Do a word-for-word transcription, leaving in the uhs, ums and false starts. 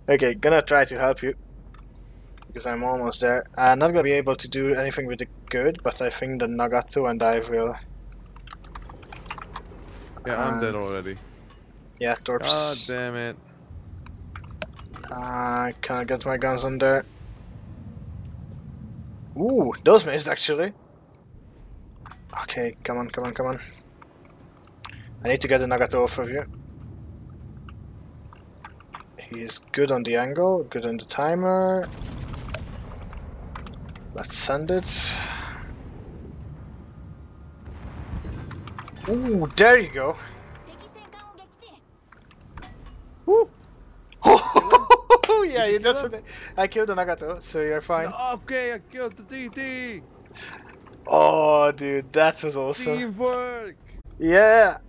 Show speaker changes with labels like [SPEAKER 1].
[SPEAKER 1] Okay, gonna try to help you. Because I'm almost there. I'm not gonna be able to do anything with the good, but I think the Nagato and I will.
[SPEAKER 2] Yeah, I'm dead
[SPEAKER 1] Um,
[SPEAKER 2] already.
[SPEAKER 1] yeah,
[SPEAKER 2] God
[SPEAKER 1] Torps.
[SPEAKER 2] damn it.
[SPEAKER 1] Uh, can I get my guns on there? Ooh, those missed actually. Okay, come on, come on, come on. I need to get the Nagato off of you. He's good on the angle, good on the timer. Let's send it. Ooh, there you go.
[SPEAKER 2] Woo!
[SPEAKER 1] Oh yeah,
[SPEAKER 2] Did you
[SPEAKER 1] you
[SPEAKER 2] kill
[SPEAKER 1] just
[SPEAKER 2] him?
[SPEAKER 1] I killed the Nagato, so you're fine.
[SPEAKER 2] No, okay, I killed the T T!
[SPEAKER 1] Oh, dude, that was awesome.
[SPEAKER 2] Teamwork!
[SPEAKER 1] Yeah.